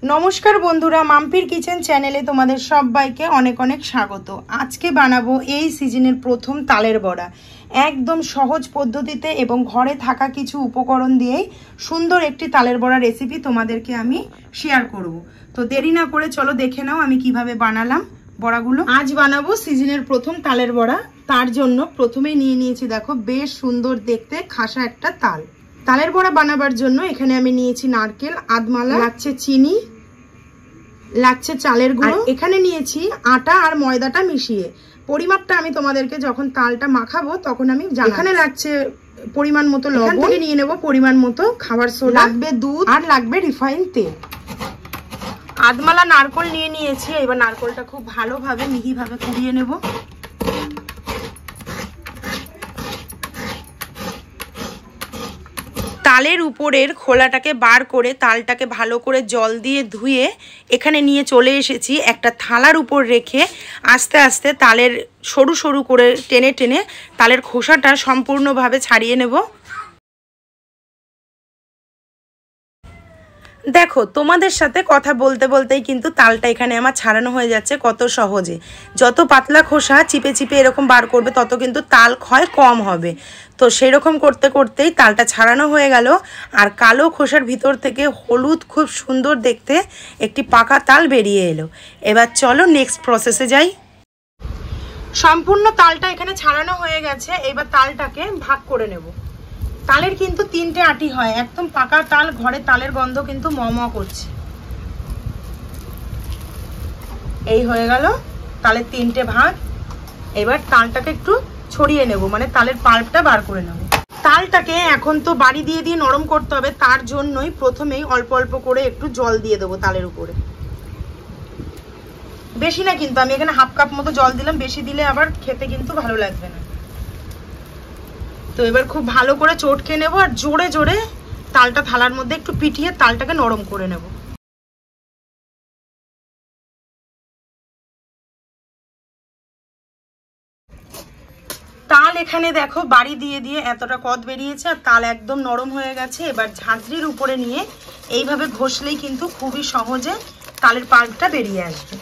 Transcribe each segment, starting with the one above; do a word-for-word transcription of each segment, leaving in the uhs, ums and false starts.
नमस्कार बंधुरा माम्पिर किचेन चैनेले तुम्हादेर सबाइके अनेक अनेक स्वागत। आज के बानाबो एई सिजनेर प्रथम तालेर बड़ा एकदम सहज पद्धतिते एबं घरे थाका किछु उपकरण दिएई सुंदर एकटी तालेर बड़ा रेसिपि तोमादेरके आमी शेयार करब। तो देरी ना करे चलो देखे नाओ आमी किभाबे बानालाम बड़ागुलो। आज बानाबो सिजनेर प्रथम तालेर बड़ा। तार जोन्नो प्रथमेई निये नियेछि देखो बेश सुंदर देखते खासा एकटा ताल। तालेर बड़ा बानाबार जोन्नो एखाने आमी नियेछि नारकेल, आधमाला, लागছে চিনি, লাগছে চালের গুঁড়ো, এখানে নিয়েছি আটা আর ময়দাটা মিশিয়ে। পরিমাপটা আমি তোমাদেরকে যখন তালটা মাখাবো তখন আমি জানাবো। এখানে লাগছে পরিমাণ মতো লবণ, এখান থেকে নিয়ে নেব পরিমাণ মতো খাবার সোডা, লাগবে দুধ আর লাগবে রিফাইন তেল। আধমালা নারকেল নিয়ে নিয়েছি, এবার নারকেলটা খুব ভালোভাবে মিহিভাবে কুড়িয়ে নেব। তালের উপরের খোলাটাকে বার করে তালটাকে ভালো করে জল দিয়ে ধুয়ে এখানে নিয়ে চলে এসেছি। একটা থালার উপর রেখে আস্তে আস্তে তালের সরু সরু করে টেনে টেনে তালের খোসাটা সম্পূর্ণভাবে ছাড়িয়ে নেব। দেখো তোমাদের সাথে কথা বলতে বলতেই কিন্তু তালটা এখানে আমার ছাড়ানো হয়ে যাচ্ছে কত সহজে। যত পাতলা খোসা চিপে চিপে এরকম বার করবে তত কিন্তু তাল ক্ষয় কম হবে। তো সেই রকম করতে করতেই তালটা ছাড়ানো হয়ে গেল আর কালো খোসার ভিতর থেকে হলুদ খুব সুন্দর দেখতে একটি পাকা তাল বেরিয়ে এলো। এবার চলো নেক্সট প্রসেসে যাই। সম্পূর্ণ তালটা এখানে ছাড়ানো হয়ে গেছে। এবার তালটাকে ভাগ করে নেব। তালের কিন্তু তিনটে আটি হয়, একদম পাকা তাল, ঘরে তালের গন্ধ কিন্তু ম ম করছে। এই হয়ে গেল তালের তিনটে ভাগ। এবার তালটাকে একটু ছড়িয়ে নেব, মানে তালের পাল্পটা বার করে নেব। তালটাকে এখন তো বাড়ি দিয়ে দিয়ে নরম করতে হবে, তার জন্যই প্রথমেই অল্প অল্প করে একটু জল দিয়ে দেবো তালের উপরে। বেশি না কিন্তু, আমি এখানে হাফ কাপ মতো জল দিলাম, বেশি দিলে আবার খেতে কিন্তু ভালো লাগবে না। তো এবার খুব ভালো করে চটকে নেব আর জোরে জোরে তালটা থালার মধ্যে একটু পিটিয়ে তালটাকে নরম করে নেব। তাল এখানে দেখো বাড়ি দিয়ে দিয়ে এতটা কদ বেরিয়েছে আর তাল একদম নরম হয়ে গেছে। এবার ঝাঁঝরির উপরে নিয়ে এইভাবে ঘষলেই কিন্তু খুবই সহজে তালের পাল্পটা বেরিয়ে আসবে।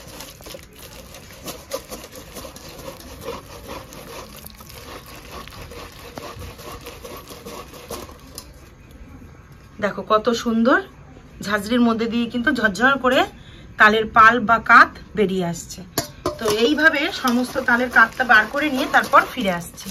দেখো কত সুন্দর ঝাঁঝরির মধ্যে দিয়ে কিন্তু ঝরঝর করে তালের পাল বা কাত বেরিয়ে আসছে। তো এইভাবে সমস্ত তালের কাতটা বার করে নিয়ে তারপর ফিরে আসছি।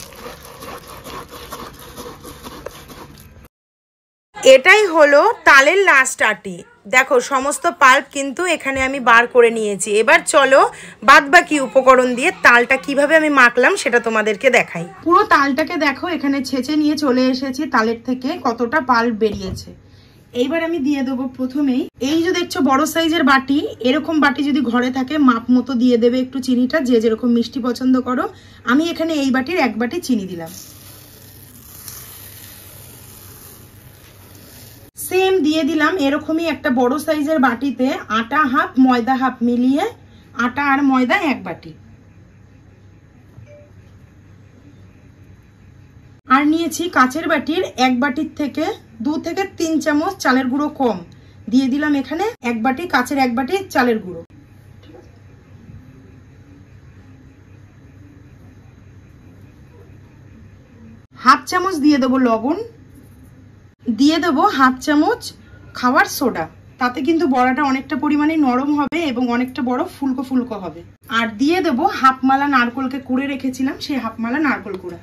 এটাই হলো তালের লাস্ট আটি। দেখো সমস্ত পাল্প কিন্তু এখানে আমি বার করে নিয়েছি। এবার চলো বাদ বাকি উপকরণ দিয়ে তালটা কিভাবে আমি মাখলাম সেটা তোমাদেরকে দেখাই। পুরো তালটাকে দেখো এখানে ছেঁচে নিয়ে চলে এসেছি, তালের থেকে কতটা পাল্প বেরিয়েছে। এইবার আমি দিয়ে দেবো প্রথমেই এই যে দেখছো বড় সাইজের বাটি, এরকম বাটি যদি ঘরে থাকে মাপ মতো দিয়ে দেবে একটু চিনিটা, যে যেরকম মিষ্টি পছন্দ করো। আমি এখানে এই বাটির এক বাটি চিনি দিলাম। সেম দিয়ে দিলাম এরকমই একটা বড় সাইজের বাটিতে আটা হাফ ময়দা হাফ মিলিয়ে আটা আর ময়দা এক বাটি। আর নিয়েছি কাচের বাটির এক বাটির থেকে দু থেকে তিন চামচ চালের গুঁড়ো কম দিয়ে দিলাম এখানে এক বাটি, কাচের এক বাটি চালের গুঁড়ো। হাফ চামচ দিয়ে দেবো লবণ, দিয়ে দেবো হাফ চামচ খাবার সোডা। তাতে কিন্তু বড়াটা অনেকটা পরিমাণে নরম হবে এবং অনেকটা বড় ফুলকো ফুলকো হবে। আর দিয়ে দেবো হাফ মালা নারকেলকে কুড়ে রেখেছিলাম, সেই হাফ মালা নারকেল কুড়া।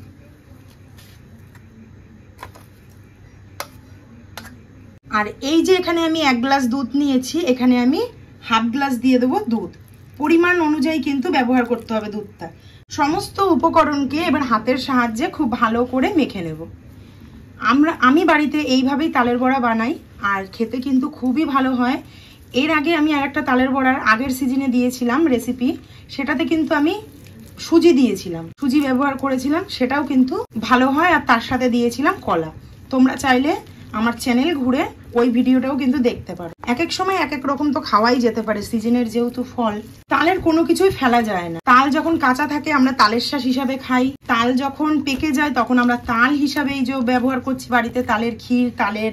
আর এই যে এখানে আমি এক গ্লাস দুধ নিয়েছি, এখানে আমি হাফ গ্লাস দিয়ে দেবো দুধ। পরিমাণ অনুযায়ী কিন্তু ব্যবহার করতে হবে দুধটা। সমস্ত উপকরণকে এবার হাতের সাহায্যে খুব ভালো করে মেখে নেব। আমরা আমি বাড়িতে এইভাবেই তালের বড়া বানাই আর খেতে কিন্তু খুবই ভালো হয়। এর আগে আমি আর একটা তালের বড়ার আগের সিজনে দিয়েছিলাম রেসিপি, সেটাতে কিন্তু আমি সুজি দিয়েছিলাম, সুজি ব্যবহার করেছিলাম, সেটাও কিন্তু ভালো হয়। আর তার সাথে দিয়েছিলাম কলা। তোমরা চাইলে আমার চ্যানেল ঘুরে ওই ভিডিওটাও কিন্তু দেখতে পারো। এক এক সময় এক এক রকম তো খাওয়াই যেতে পারে, সিজনের যেহেতু ফল তালের কোনো কিছুই ফেলা যায় না। তাল যখন কাঁচা থাকে আমরা তালের শাঁস হিসাবে খাই, তাল যখন পেকে যায় তখন আমরা তাল হিসাবে এই যে ব্যবহার করছি বাড়িতে, তালের ক্ষীর, তালের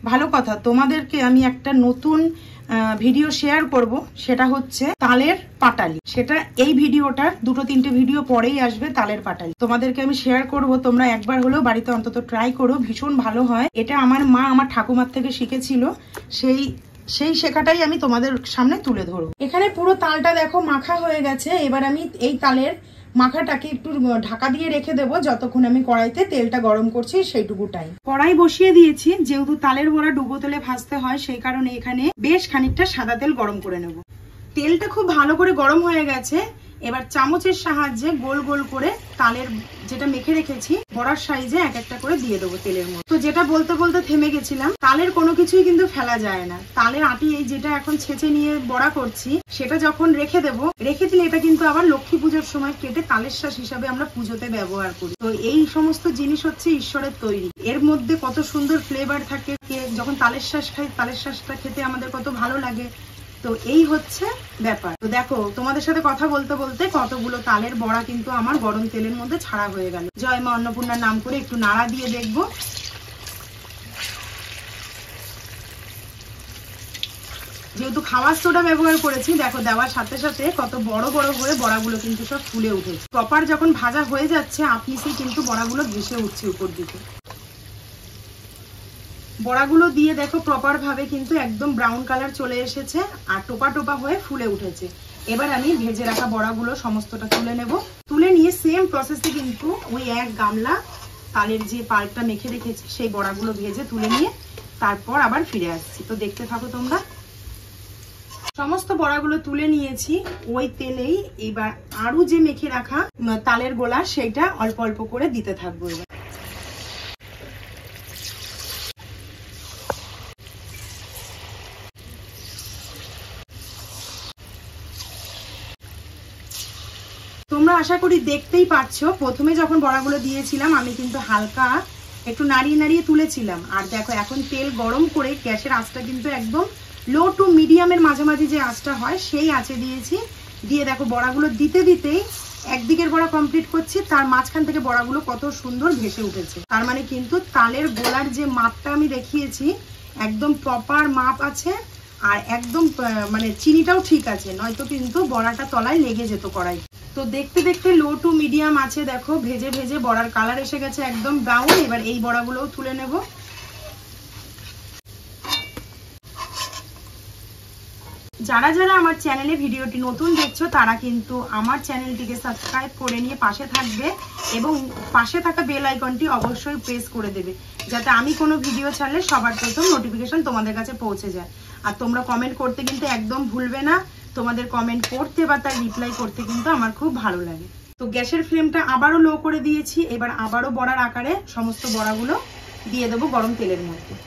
ভালো কথা, তোমাদেরকে আমি একটা নতুন ভিডিও শেয়ার করব, সেটা হচ্ছে তালের পাটালি। সেটা এই ভিডিওটার দুটো তিনটে ভিডিও পরেই আসবে। তালের পাটালি তোমাদেরকে আমি শেয়ার করব, তোমরা একবার হলেও বাড়িতে অন্তত ট্রাই করো, ভীষণ ভালো হয়। এটা আমার মা আমার ঠাকুমার থেকে শিখেছিল, সেই সেই শেখাটাই আমি তোমাদের সামনে তুলে ধরবো। এখানে পুরো তালটা দেখো মাখা হয়ে গেছে। এবার আমি এই তালের মাখাটাকে একটু ঢাকা দিয়ে রেখে দেবো যতক্ষণ আমি কড়াইতে তেলটা গরম করছি সেইটুকু টাইম। কড়াই বসিয়ে দিয়েছি, যেহেতু তালের বড়া ডুবো তেলে ভাজতে হয় সেই কারণে এখানে বেশ খানিকটা সাদা তেল গরম করে নেব। তেলটা খুব ভালো করে গরম হয়ে গেছে। এবার চামচের সাহায্যে গোল গোল করে তালের যেটা মেখে রেখেছি বড়ার সাইজে এক একটা করে দিয়ে দেবো তেলের মধ্যে। তো যেটা বলতে বলতে থেমে গেছিলাম, তালের কোনো কিছুই কিন্তু ফেলা যায় না। তালের আটি এই যেটা এখন ছেঁচে নিয়ে বড়া করছি, সেটা যখন রেখে দেবো, রেখে দিলে এটা কিন্তু আবার লক্ষ্মী পুজোর সময় কেটে তালের শাঁস হিসাবে আমরা পুজোতে ব্যবহার করি। তো এই সমস্ত জিনিস হচ্ছে ঈশ্বরের তৈরি, এর মধ্যে কত সুন্দর ফ্লেভার থাকে। যখন তালের শাঁস খাই, তালের শাঁসটা খেতে আমাদের কত ভালো লাগে। তো এই হচ্ছে ব্যাপার। তো দেখো, তোমাদের সাথে কথা বলতে বলতে কতগুলো তালের বড়া কিন্তু আমার গরম তেলের মধ্যে ছাড়া হয়ে গেল। জয় মা অন্নপূর্ণার নাম করে একটু নাড়া দিয়ে দেখবো। যেহেতু খাওয়ার সোডা ব্যবহার করেছি, দেখো দেওয়ার সাথে সাথে কত বড় বড় হয়ে বড়াগুলো কিন্তু সব ফুলে উঠেছে। প্রপার যখন ভাজা হয়ে যাচ্ছে আপনি সেই কিন্তু বড়াগুলো ভেসে উঠছে উপর দিকে। বড়াগুলো দিয়ে দেখো প্রপার ভাবে কিন্তু একদম ব্রাউন কালার চলে এসেছে আর টোপা টোপা হয়ে ফুলে উঠেছে। এবার আমি ভেজে রাখা বড়াগুলো সমস্তটা তুলে নেব। তুলে নিয়ে সেম প্রসেসে কিন্তু ওই এক গামলা তালের যে পাল্পটা মেখে রেখেছি সেই বড়াগুলো ভেজে তুলে নিয়ে তারপর আবার ফিরে আসছি। তো দেখতে থাকো তোমরা। সমস্ত বড়াগুলো তুলে নিয়েছি ওই তেলেই। এবার আরো যে মেখে রাখা তালের গোলা সেটা অল্প অল্প করে দিতে থাকবো। এবার তোমরা আশা করি দেখতেই পাচ্ছ, প্রথমে যখন বড়াগুলো দিয়েছিলাম আমি কিন্তু হালকা একটু নাড়িয়ে নাড়িয়ে তুলেছিলাম। আর দেখো এখন তেল গরম করে গ্যাসের আঁচটা কিন্তু একদম লো টু মিডিয়ামের মাঝামাঝি যে আঁচটা হয় সেই আঁচে দিয়েছি। দিয়ে দেখো বড়াগুলো দিতে দিতেই একদিকের বড়া কমপ্লিট করছি, তার মাঝখান থেকে বড়াগুলো কত সুন্দর ভেসে উঠেছে। তার মানে কিন্তু তালের গোলার যে মাপটা আমি দেখিয়েছি একদম প্রপার মাপ আছে। আর একদম মানে চিনিটাও ঠিক আছে, নয়তো কিন্তু বড়াটা তলায় লেগে যেত কড়াই। তো দেখতে দেখতে লো টু মিডিয়াম আছে দেখো ভেজে ভেজে বড়ার কালার এসে গেছে একদম ব্রাউন। এবার এই বড়াগুলোও তুলে নেব। যারা যারা আমার চ্যানেলে ভিডিওটি নতুন দেখছো তারা কিন্তু আমার চ্যানেলটিকে সাবস্ক্রাইব করে নিয়ে পাশে থাকবে এবং পাশে থাকা বেল আইকনটি অবশ্যই প্রেস করে দেবে, যাতে আমি কোনো ভিডিও ছাড়লে সবার প্রথম নোটিফিকেশন তোমাদের কাছে পৌঁছে যায়। আর তোমরা কমেন্ট করতে কিন্তু একদম ভুলবে না, তোমাদের কমেন্ট পড়তে বা তার রিপ্লাই করতে কিন্তু আমার খুব ভালো লাগে। তো গ্যাসের ফ্লেমটা আবারও লো করে দিয়েছি। এবার আবারও বড়ার আকারে সমস্ত বড়াগুলো দিয়ে দেবো গরম তেলের মধ্যে।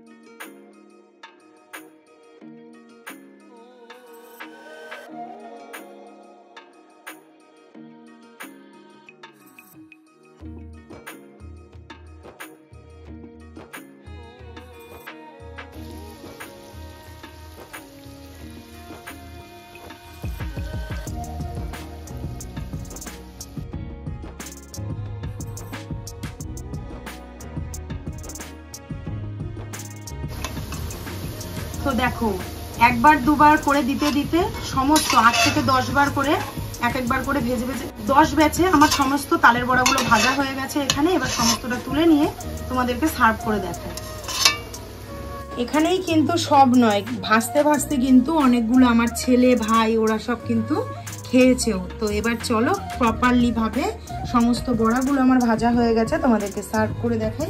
তো দেখো একবার দুবার করে দিতে দিতে সমস্ত আট থেকে দশ বার করে এক একবার করে ভেজে ভেজে দশ ব্যাচে আমার সমস্ত তালের বড়াগুলো ভাজা হয়ে গেছে এখানে। এবার সমস্তটা তুলে নিয়ে তোমাদেরকে সার্ভ করে দেখাই। এখানেই কিন্তু সব নয়, ভাজতে ভাজতে কিন্তু অনেকগুলো আমার ছেলে ভাই ওরা সব কিন্তু খেয়েছেও। তো এবার চলো প্রপারলি ভাবে সমস্ত বড়াগুলো আমার ভাজা হয়ে গেছে, তোমাদেরকে সার্ভ করে দেখাই।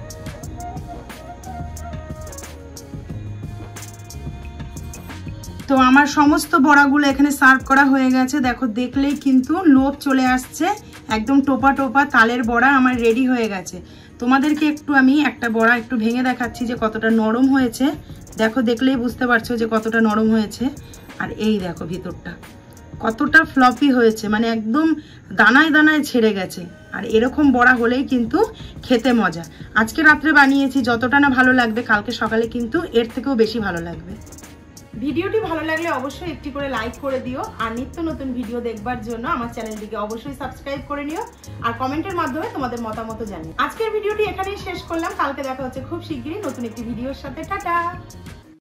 তো আমার সমস্ত বড়াগুলো এখানে সার্ভ করা হয়ে গেছে। দেখো দেখলেই কিন্তু লোভ চলে আসছে, একদম টোপা টোপা তালের বড়া আমার রেডি হয়ে গেছে। তোমাদেরকে একটু আমি একটা বড়া একটু ভেঙে দেখাচ্ছি যে কতটা নরম হয়েছে। দেখো দেখলেই বুঝতে পারছো যে কতটা নরম হয়েছে। আর এই দেখো ভিতরটা কতটা ফ্লপি হয়েছে, মানে একদম দানায় দানায় ছেড়ে গেছে। আর এরকম বড়া হলেই কিন্তু খেতে মজা। আজকে রাত্রে বানিয়েছি, যতটা না ভালো লাগবে কালকে সকালে কিন্তু এর থেকেও বেশি ভালো লাগবে। ভিডিওটি ভালো লাগলে অবশ্যই একটি করে লাইক করে দিও, আর নিত্য নতুন ভিডিও দেখবার জন্য আমার চ্যানেলটিকে অবশ্যই সাবস্ক্রাইব করে নিও, আর কমেন্টের মাধ্যমে তোমাদের মতামত জানিও। আজকের ভিডিওটি এখানেই শেষ করলাম, কালকে দেখা হচ্ছে খুব শিগগিরই নতুন একটি ভিডিওর সাথে। টাটা।